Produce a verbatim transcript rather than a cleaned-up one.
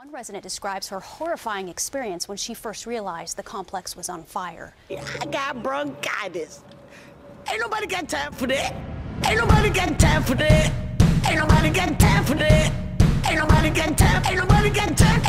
One resident describes her horrifying experience when she first realized the complex was on fire. I got bronchitis. Ain't nobody got time for that. Ain't nobody got time for that. Ain't nobody got time for that. Ain't nobody got time. Ain't nobody got time.